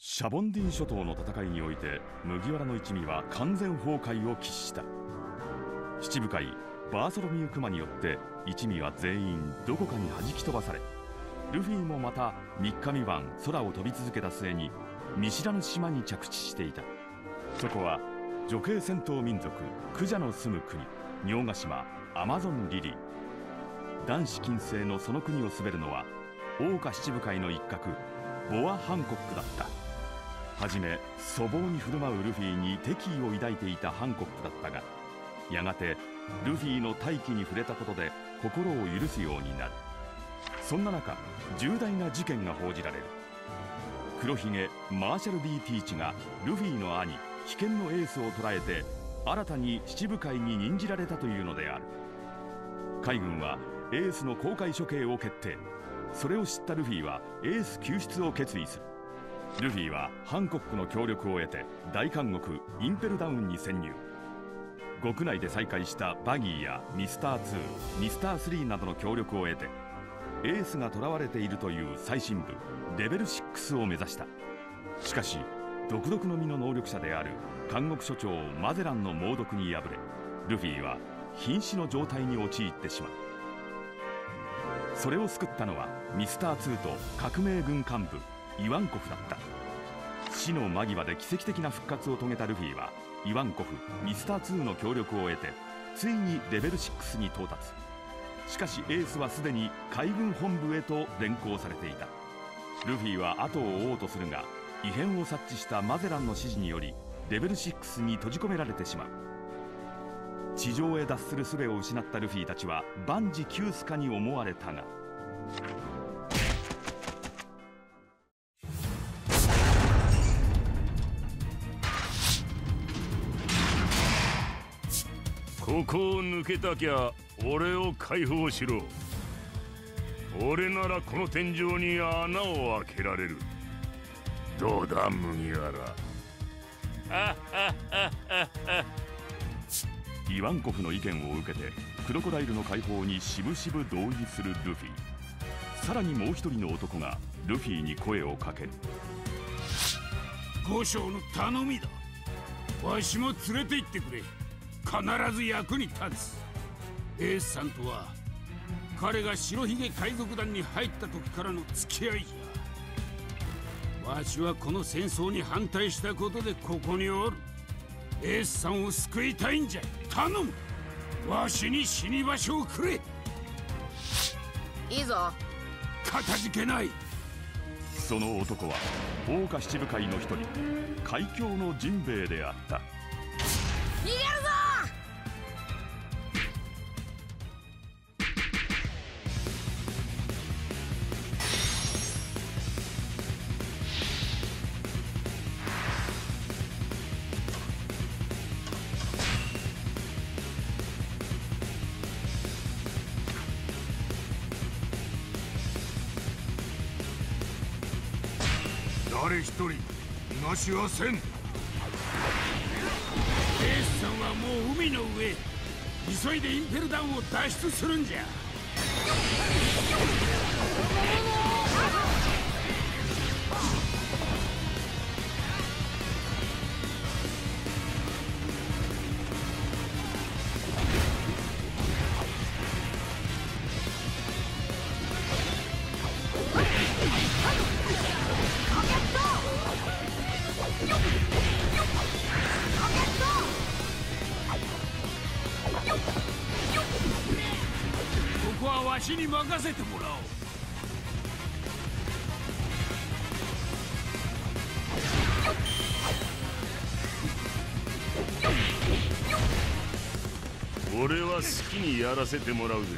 シャボンディン諸島の戦いにおいて麦わらの一味は完全崩壊を喫した。七部会バーソロミュー・クマによって一味は全員どこかに弾き飛ばされ、ルフィもまた3日3晩空を飛び続けた末に見知らぬ島に着地していた。そこは女系戦闘民族クジャの住む国、仁ヶ島アマゾンリリー。男子禁制のその国を滑るのは桜花七部会の一角ボア・ハンコックだった。はじめ粗暴に振る舞うルフィに敵意を抱いていたハンコックだったが、やがてルフィの大気に触れたことで心を許すようになる。そんな中、重大な事件が報じられる。黒ひげマーシャル B ティーチがルフィの兄危険のエースを捕らえて新たに七部会に任じられたというのである。海軍はエースの公開処刑を決定。それを知ったルフィはエース救出を決意する。ルフィはハンコックの協力を得て大監獄インペルダウンに潜入。獄内で再会したバギーやミスター2、ミスター3などの協力を得てエースが囚われているという最深部レベル6を目指した。しかし独特の身の能力者である監獄所長マゼランの猛毒に敗れ、ルフィは瀕死の状態に陥ってしまう。それを救ったのはミスター2と革命軍幹部イワンコフだった。死の間際で奇跡的な復活を遂げたルフィはイワンコフ、ミスター2の協力を得てついにレベル6に到達。しかしエースはすでに海軍本部へと連行されていた。ルフィは後を追おうとするが、異変を察知したマゼランの指示によりレベル6に閉じ込められてしまう。地上へ脱する術を失ったルフィたちは万事休すかに思われたが、 ここを抜けたきゃ俺を解放しろ。俺ならこの天井に穴を開けられる。どうだ麦わら。 イワンコフの意見を受けてクロコダイルの解放にしぶしぶ同意するルフィ。さらにもう一人の男がルフィに声をかける。 五将の頼みだ。わしも連れて行ってくれ。必ず役に立つ。エースさんとは彼が白ひげ海賊団に入った時からの付き合いじゃ。わしはこの戦争に反対したことでここにおる。エースさんを救いたいんじゃ。頼む。わしに死に場所をくれ。 いいぞ。 かたじけない。 その男は桜花七部会の一人海峡のジンベエであった。 逃げるぞ。 誰一人逃がしはせん。エースさんはもう海の上。急いでインペルダウンを脱出するんじゃ。ここはわしに任せてもらおう。俺は好きにやらせてもらうぜ。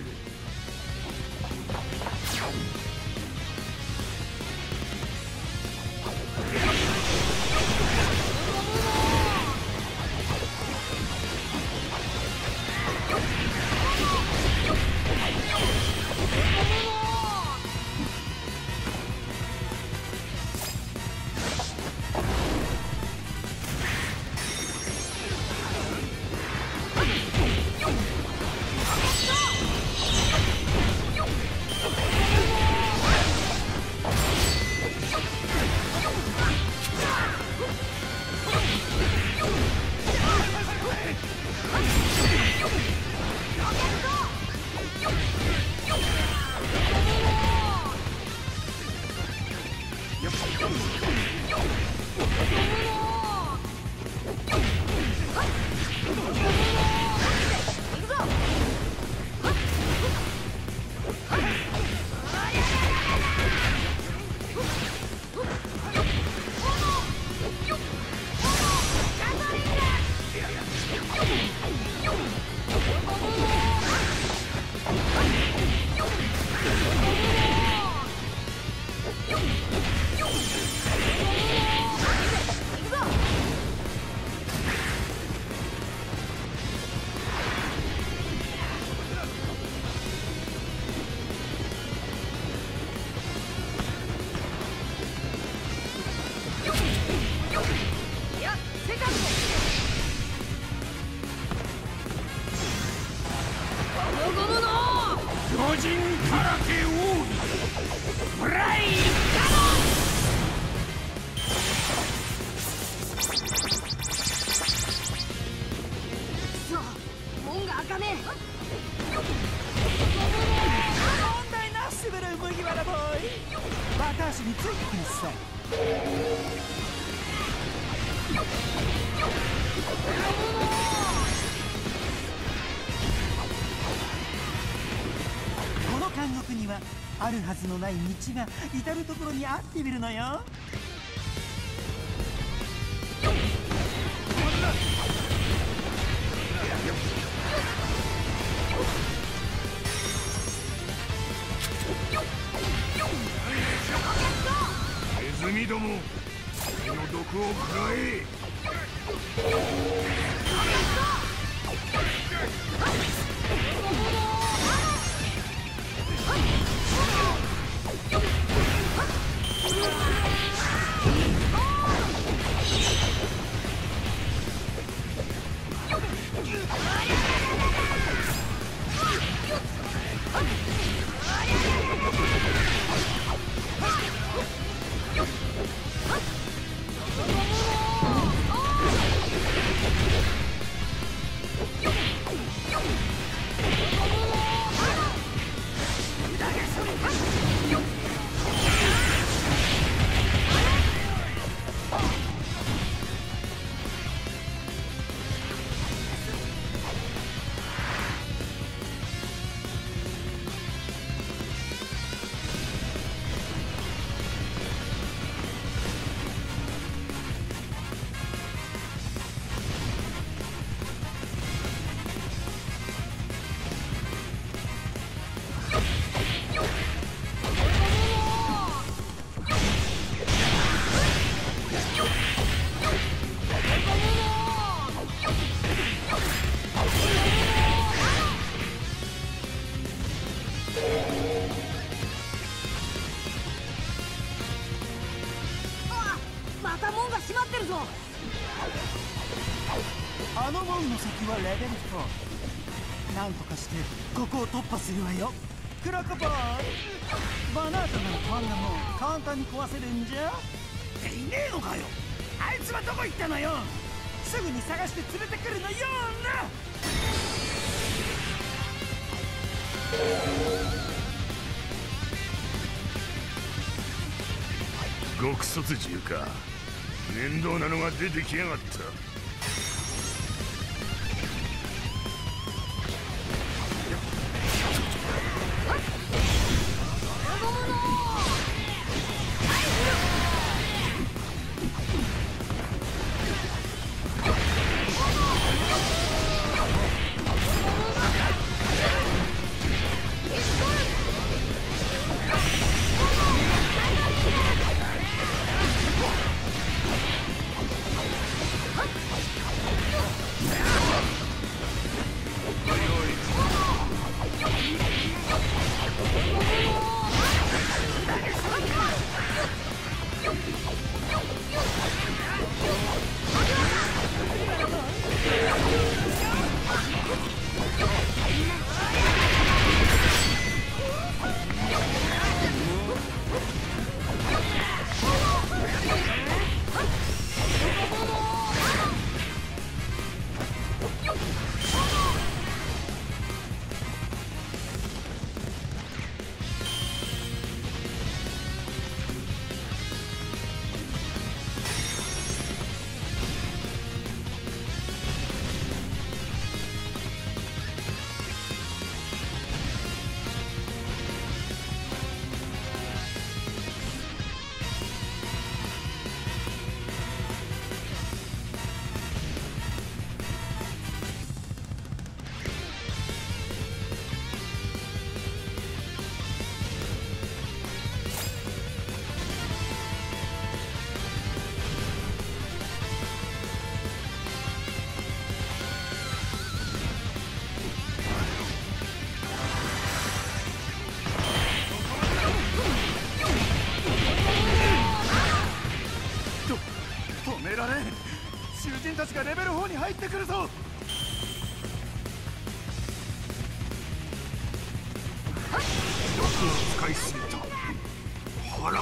セカンドゴムゴムの巨人空手王ブライ門が開かねえ。 問題なしブルー麦わらボーイ。私についてきなさい。この監獄にはあるはずのない道が至る所にあっているのよ。 ネズミども、この毒を食らえ。 あの門の先はレベル4。なんとかしてここを突破するわよ。クロコボーイ、バナートのこんなもん簡単に壊せるんじゃっていねえのかよ。あいつはどこ行ったのよ。すぐに探して連れてくるのよな。 極卒銃か。面倒なのが出てきやがった。 人たちがレベル4に入ってくるぞ。 使いすぎた。腹が。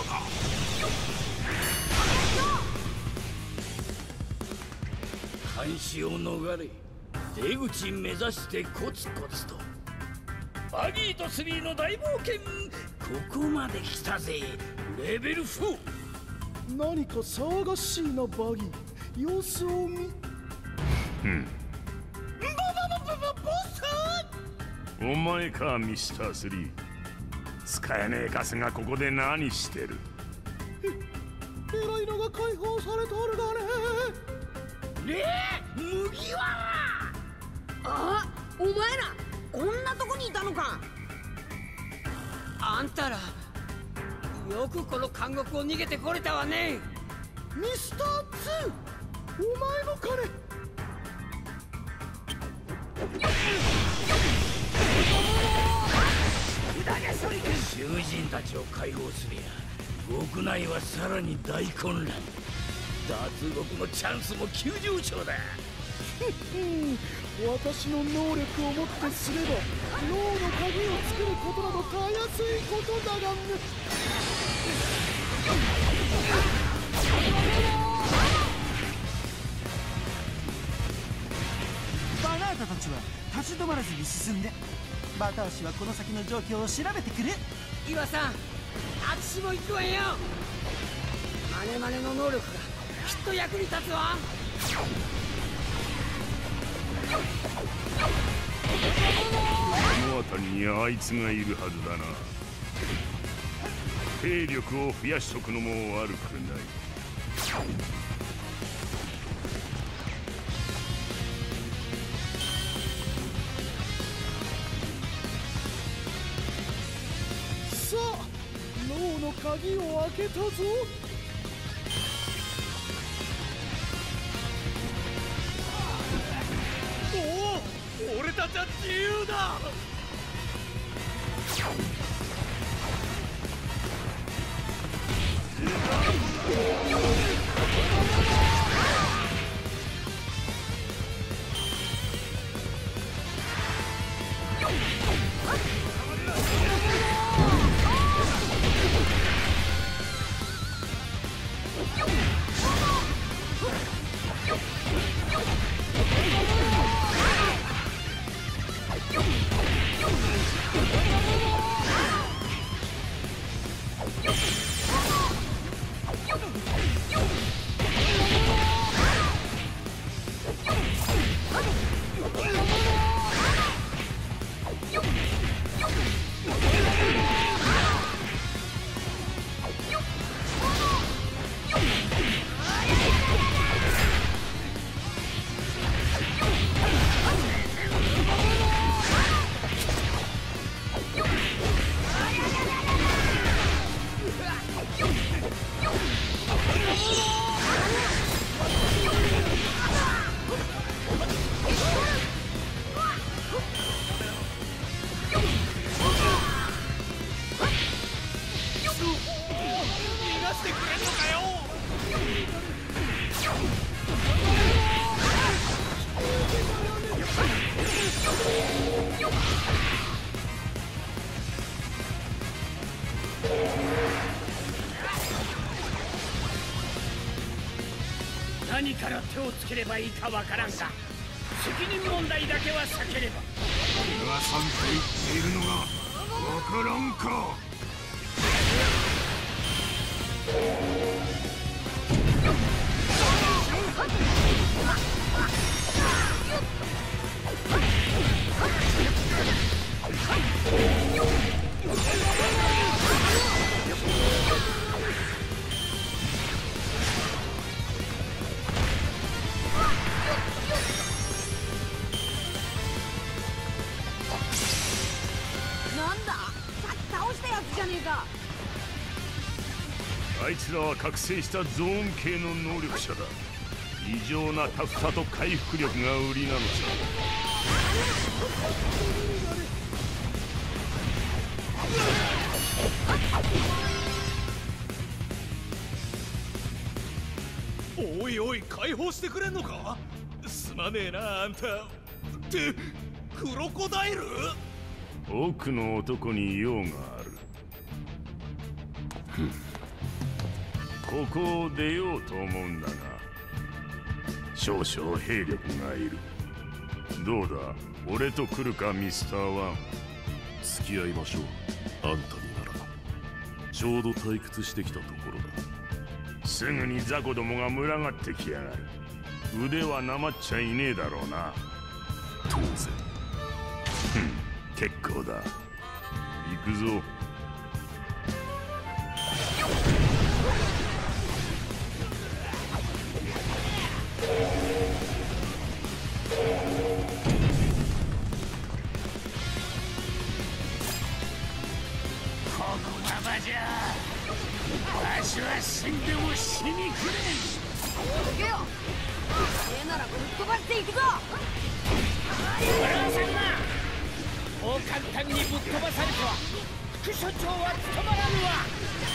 監視を逃れ、出口目指してコツコツと。バギーと3の大冒険、ここまで来たぜ。レベル4。 何か騒がしいなバギー。様子を見。 ボス。 お前かミスター3。使えねえガスがここで何してる。 偉いのが解放されとるがね。 麦わら。 あ、お前らこんなとこにいたのか。 あんたらよくこの監獄を逃げてこれたわね。 ミスター2、お前の金。 囚人たちを解放すりゃ獄内はさらに大混乱。脱獄のチャンスも急上昇だ。 私の能力をもってすれば脳の鍵を作ることなどたやすいことだがね。バナータたちは立ち止まらずに進んで、バタ足はこの先の状況を調べてくる。 岩さん、あつしも行くわよ。マネマネの能力がきっと役に立つわ。 この辺りにあいつがいるはずだな。兵力を増やしとくのも悪くない。 さあ、脳の鍵を開けたぞ。おお、俺たちは自由だ。 何から手をつければいいかわからんが、責任問題だけは避ければ。 岩さんと言っているのがわからんか。 なんだ、さっき倒したやつじゃねえか。 あいつらは覚醒したゾーン系の能力者だ。異常なタフさと回復力が売りなのさ。 おいおい、解放してくれんのか。すまねえな、あんた。ってクロコダイル。 奥の男に用がある。ここを出ようと思うんだが、少々兵力がいる。どうだ、俺と来るか、ミスターワン。 付き合いましょう。あんたにならちょうど退屈してきたところだ。 すぐに雑魚どもが群がってきやがる。腕はなまっちゃいねえだろうな。 当然。 結構だ。行くぞ。 このままじゃわしは死んでも死にくれん。 どけよ。ならぶっ飛ばしていくぞ。 笑わせるな。もう簡単にぶっ飛ばされては副所長は務まらぬわ。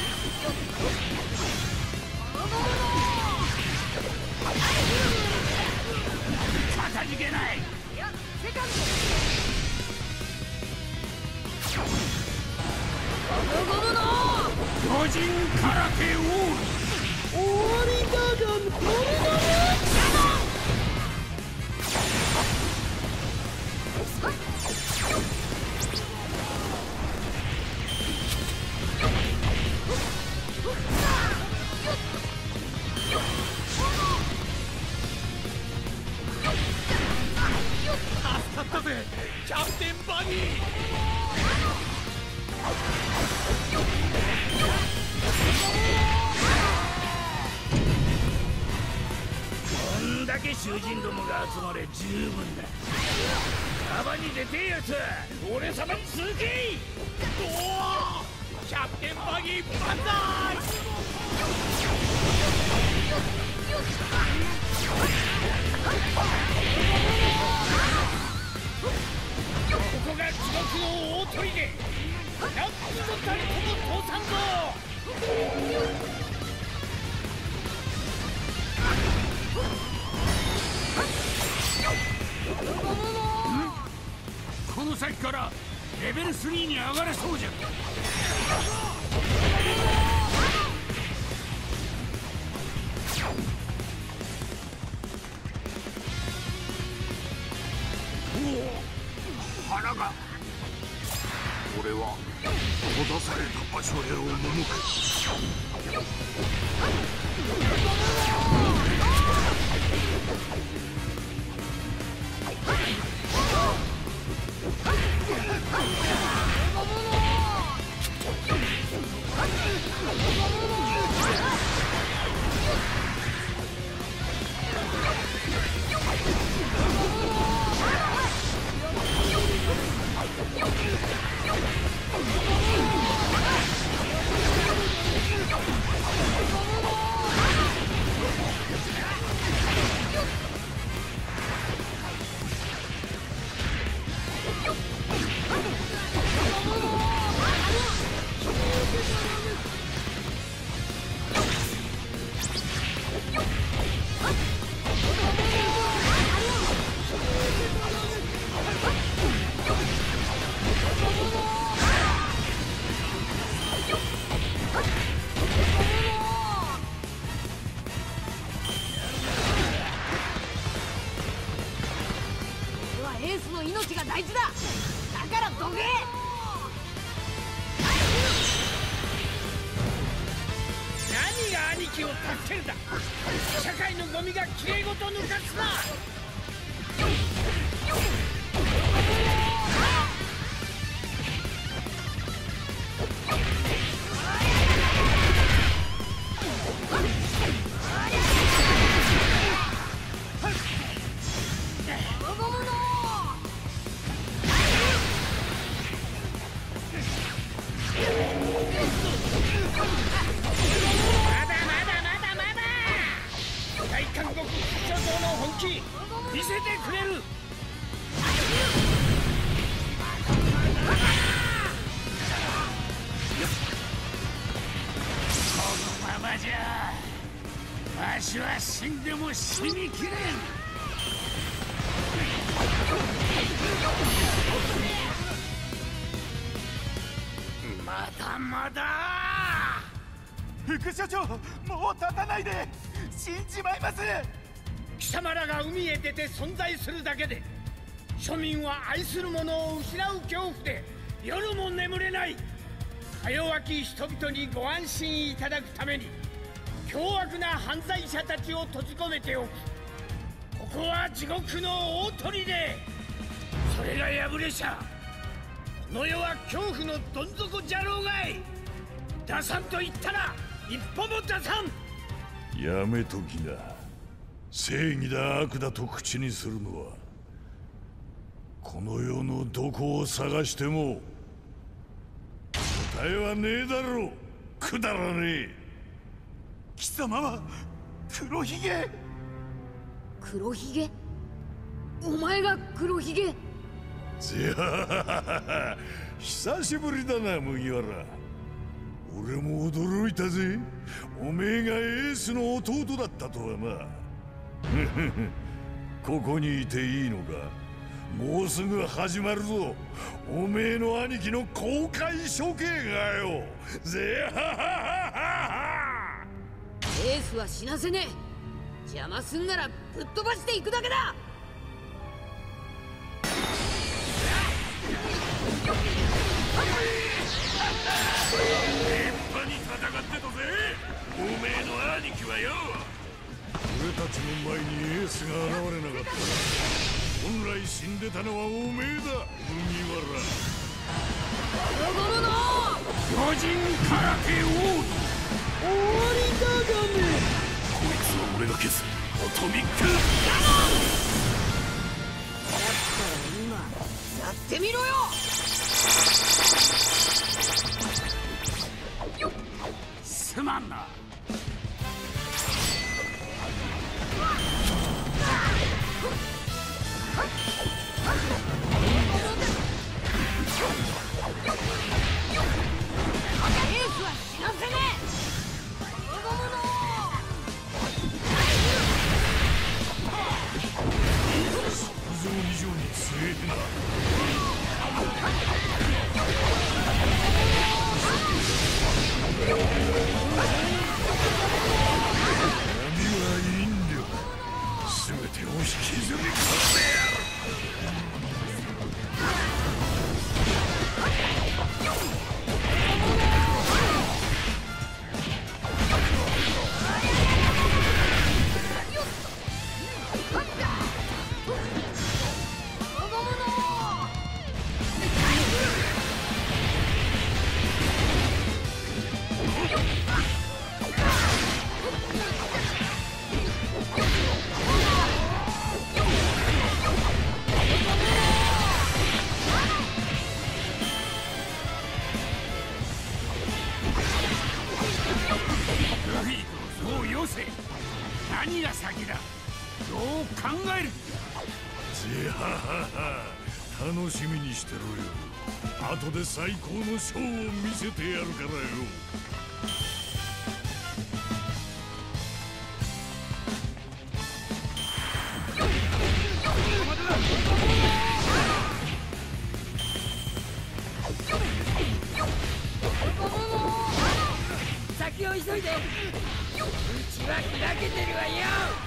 かたじけない。 いや、セカンド。ゴムゴムの巨人空手王。 終わりだがゴムゴム。 助かったぜ、キャプテンバギー。 こんだけ囚人どもが集まれ十分だ。川に出てえやつは俺様に続け。 おお、キャプテンバギーバンダイ。 ここが地獄の大砦。何の誰とも通さんぞ。この先からレベル3に上がれそうじゃ。おお、腹が。 俺は閉ざされた場所へ赴く。 エースの命が大事だ。だからどけ。 何が兄貴を助けるだ。社会のゴミがきれいごと抜かすな。見せてくれる。このままじゃわしは死んでも死にきれん。まだまだ。 副所長、もう立たないで、死んじまいます。 貴様らが海へ出て存在するだけで庶民は愛する者を失う恐怖で夜も眠れない。か弱き人々にご安心いただくために凶悪な犯罪者たちを閉じ込めておく。ここは地獄の大砦。それが破れしゃ、この世は恐怖のどん底じゃろうがい。出さんと言ったら一歩も出さん。 やめときな。正義だ悪だと口にするのはこの世のどこを探しても答えはねえだろう。くだらねえ。 貴様は黒ひげ。 黒ひげ？お前が黒ひげ？ ぜは久しぶりだな麦わら。俺も驚いたぜ。おめえがエースの弟だったとはな。ここにいていいのか。もうすぐ始まるぞ、おめえの兄貴の公開処刑がよ。ぜはエースは死なせねえ。邪魔すんならぶっ飛ばしていくだけだ。 立派に戦ってたぜ、おめえの兄貴はよ。俺たちの前にエースが現れなかったら本来死んでたのはおめえだ、麦わら。 ゴムの巨人空手王に終わりだがね。 こいつは俺が消す。アトミックだったら今やってみろよ。 すまんな。何が先だ。どう考える。 ぜはは楽しみにしてろよ。後で最高のショーを見せてやるからよ。 先を急いで。うちは開けてるわよ。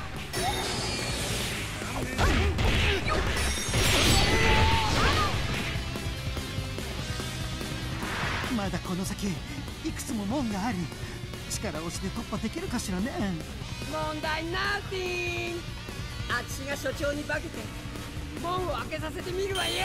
まだこの先いくつも門がある。力押しで突破できるかしらね。 問題ナーティング。あっちが所長に化けて門を開けさせてみるわよ。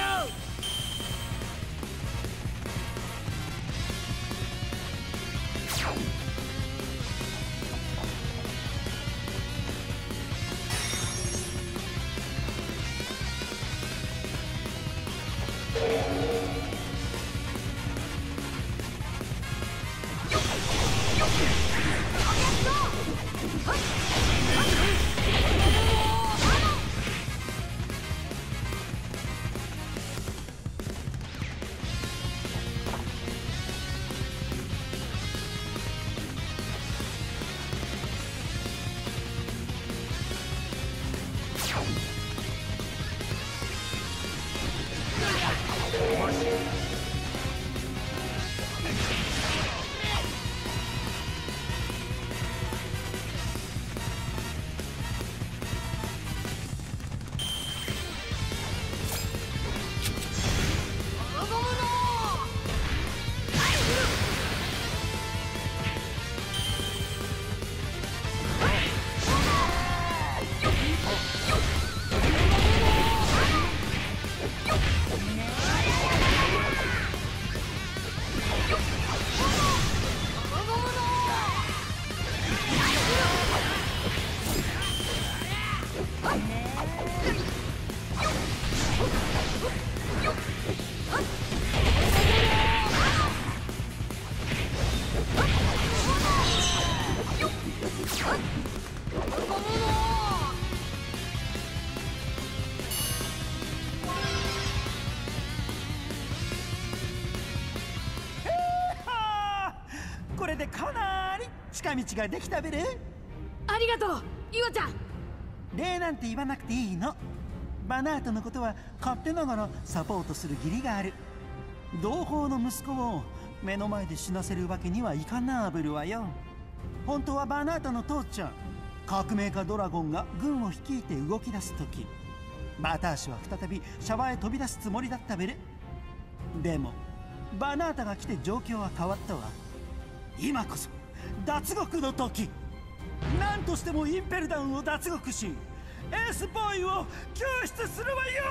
れでかなり近道ができたべる。 ありがとう岩ちゃん。 礼なんて言わなくていいの。バナートのことは勝手ながらサポートする義理がある。同胞の息子を目の前で死なせるわけにはいかなぶるわよ。本当はバナートの父ちゃん革命家ドラゴンが軍を率いて動き出す時、バタ足は再びシャワへ飛び出すつもりだったべる。でもバナータが来て状況は変わったわ。今こそ脱獄の時。何としてもインペル団を脱獄しエースボーイを救出するわよ。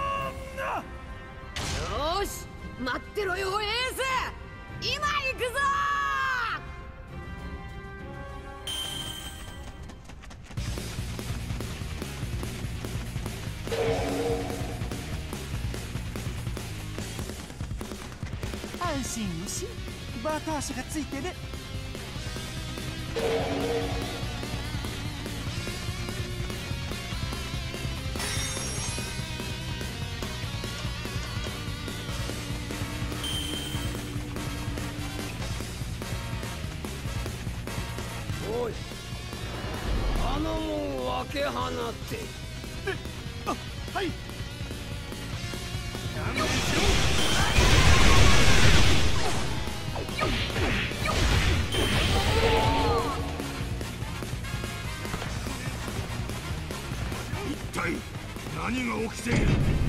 よーし待ってろよエース、今行くぞ安心をし、バタ足がついてる。 おい、あの門を開け放って。 あ、はい。 一体何が起きている。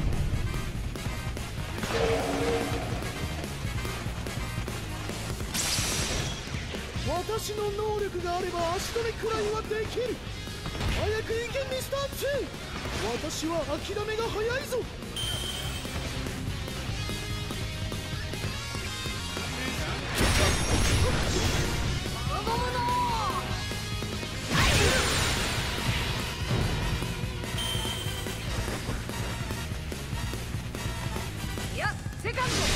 私の能力があれば足止めくらいはできる。早く行けミスター2。私は諦めが早いぞ。 いやセカンド。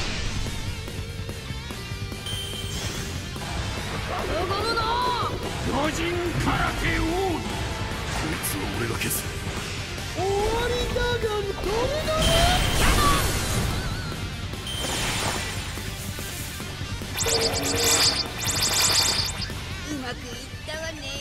巨人空手王。こいつは俺が消す。 終わりだがどれだね。 うまくいったわね。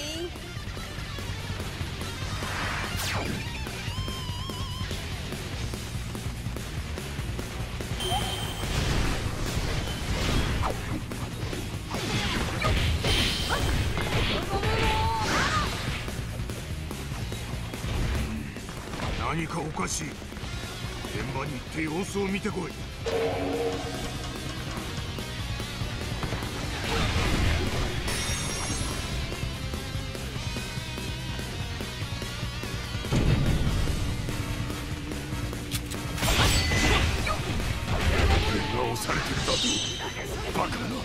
何かおかしい。現場に行って様子を見てこい。俺が押されてるだと。バカな。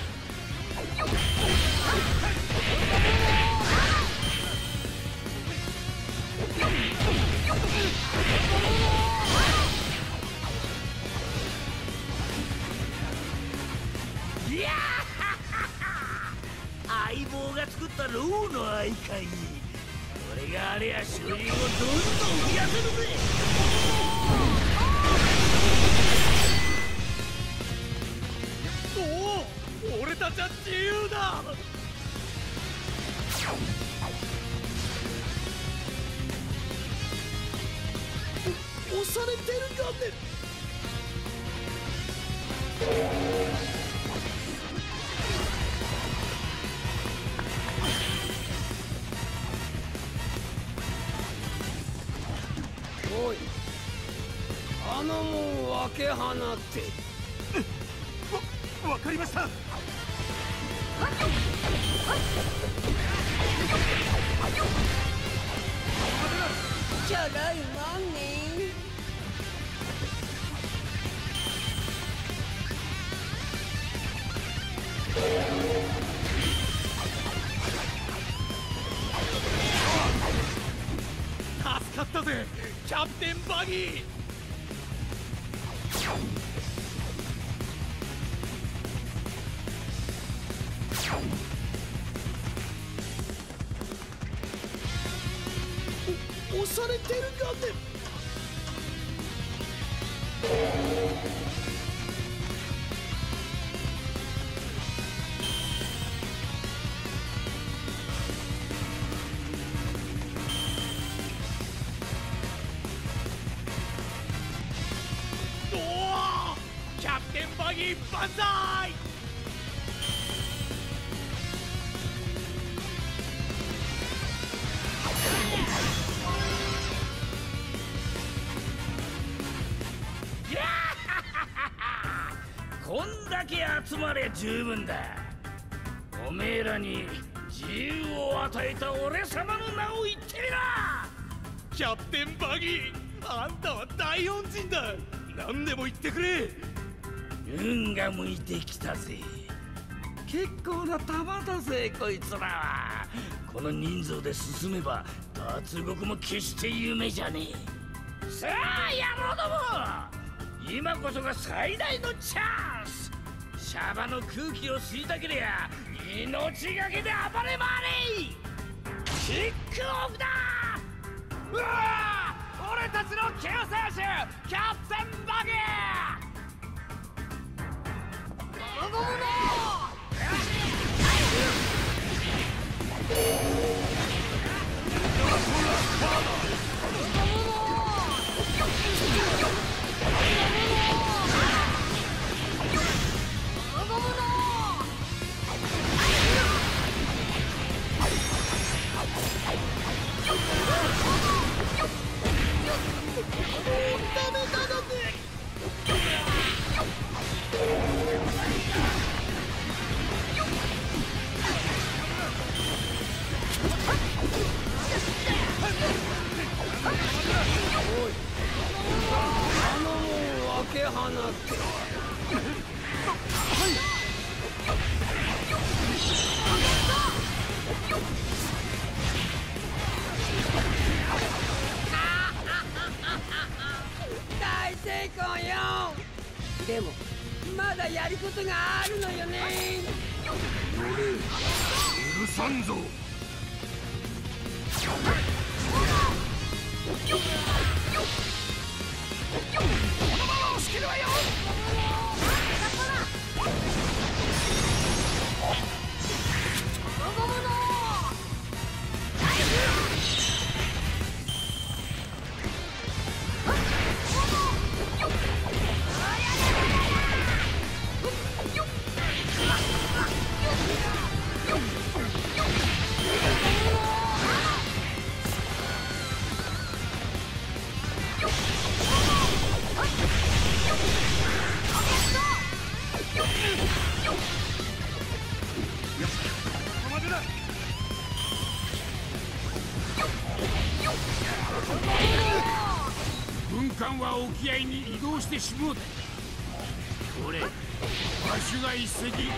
相棒が作ったローの愛会に俺があれや収入をどんどん増やせるぜ。 おお、俺たちは自由だ。押されてるがね。 おい、あの門を開け放って。 わかりました。 じゃらいもんね。 助かったぜキャプテンバギー。押されてるがね。 バギー万歳。こんだけ集まれ十分だ。おめえらに自由を与えた俺様の名を言ってみな。 キャプテンバギー、あんたは大恩人だ。何でも言ってくれ。 運が向いてきたぜ。結構な玉だぜこいつらは。この人数で進めば脱獄も決して夢じゃねえ。さあ野郎ども、今こそが最大のチャンス。シャバの空気を吸いたけりゃ命がけで暴れ回れ。キックオフだ。うわあ、俺たちの救世主キャプテンバギー。ゴゴゴゴ大成功よ。でもまだやることがあるのよね。 許さんぞ。 仕切るわよ。 軍艦は沖合に移動してしもうた。これわしが一隻奪ってくる。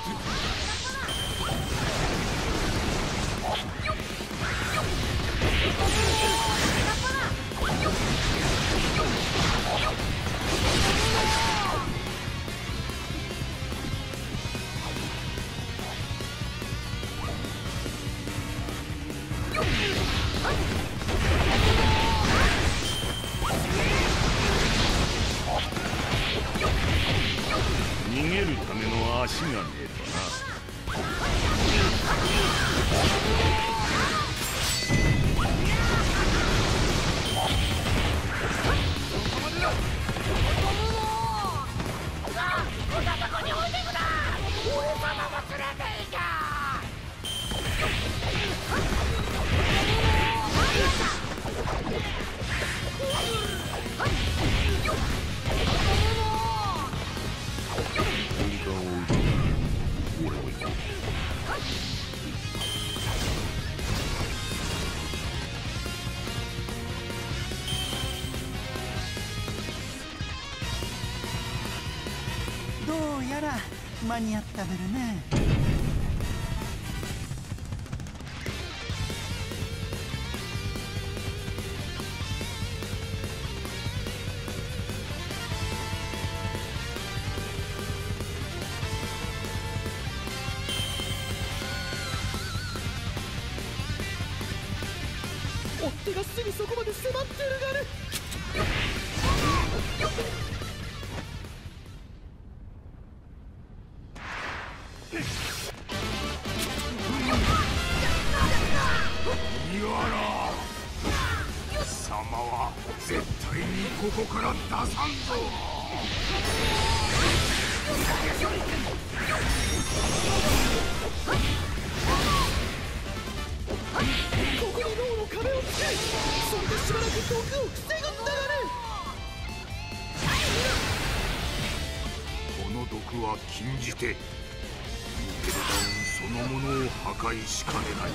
逃げるための足がねえとな。 どうやら間に合ったべるね。 追っ手がすぐそこまで迫ってるがね。 麦わら貴様は絶対にここから出さんぞ。 ここに脳の壁を作る。それでしばらく毒を防ぐんだがね。 この毒は禁じ手。インペルダウンそのものを破壊しかねない。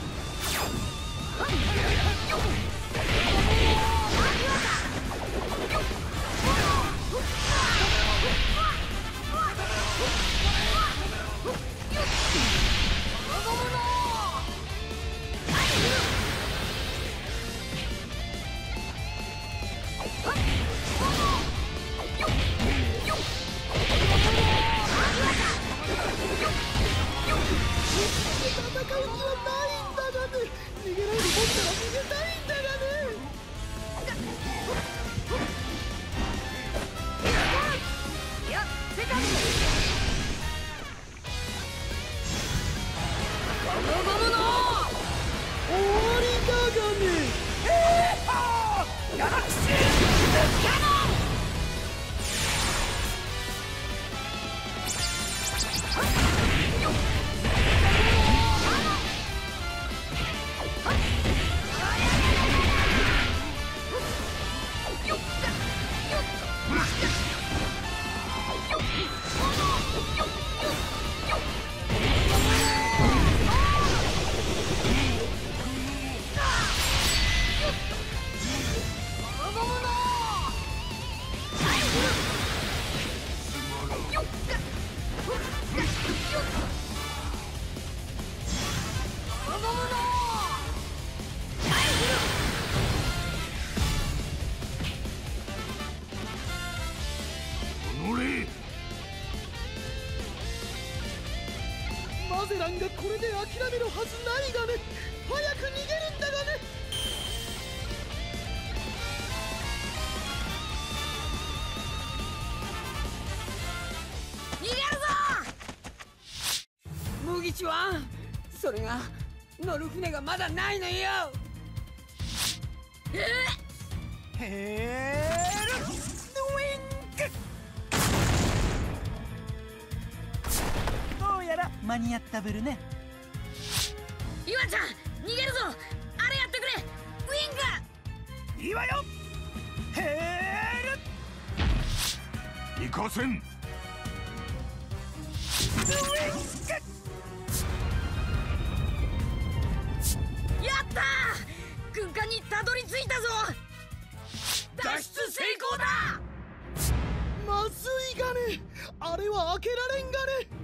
マゼランがこれで諦めるはずないがね。早く逃げるんだがね。 逃げるぞ麦地は。それが乗る船がまだないのよ。 ヘールウィンク。どうやら間に合ったぶるね。 イワちゃん逃げるぞ。あれやってくれウィング。 いいわよ。ヘール行かせん。 ウィンク。 やったー、軍艦にたどり着いたぞ。脱出成功だ。 まずいがね。あれは開けられんがね。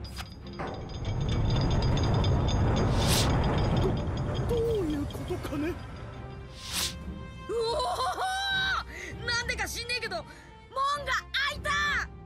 どういうことかね。 うおお、なんでか知んねえけど門が開いた。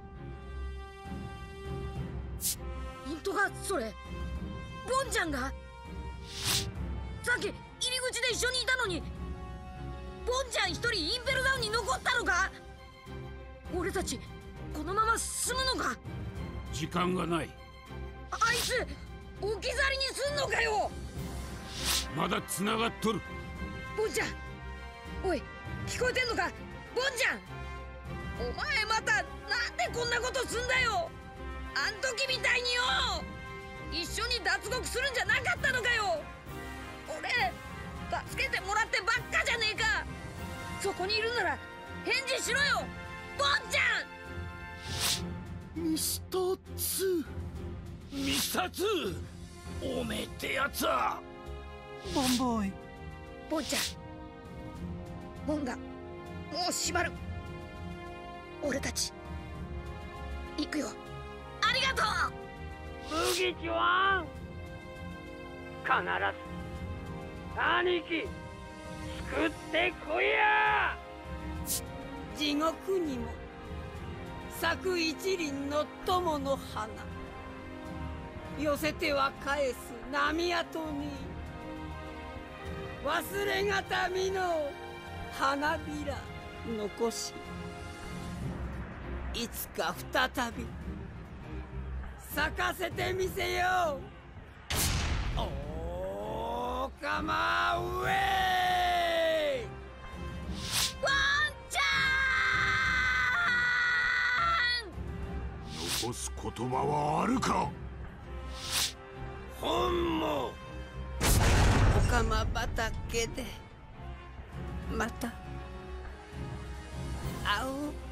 本当かそれ。ボンちゃんがさっき入り口で一緒にいたのに、ボンちゃん一人インペルダウンに残ったのか。俺たちこのまま進むのか。 時間がない。 あいつ置き去りにすんのかよ。 まだ繋がっとる。 ボンちゃん、おい聞こえてんのかボンちゃん。お前またなんでこんなことすんだよ。あん時みたいによ。一緒に脱獄するんじゃなかったのかよ。俺助けてもらってばっかじゃねえか。そこにいるなら返事しろよボンちゃん。 ミスター2。 ミスター2、おめえってやつは。 ボンボーイ。 ボンちゃん、門がもう閉まる。俺たち行くよ。ありがとう麦ちは。必ず兄貴救ってこいや。地獄にも咲く一輪の友の花、寄せては返す波跡に忘れがたみの花びら残し、いつか再び咲かせてみせよう。おーかまウェイ。ワンちゃん。 残残す言葉はあるか。 本もおかま畑でまた会おう。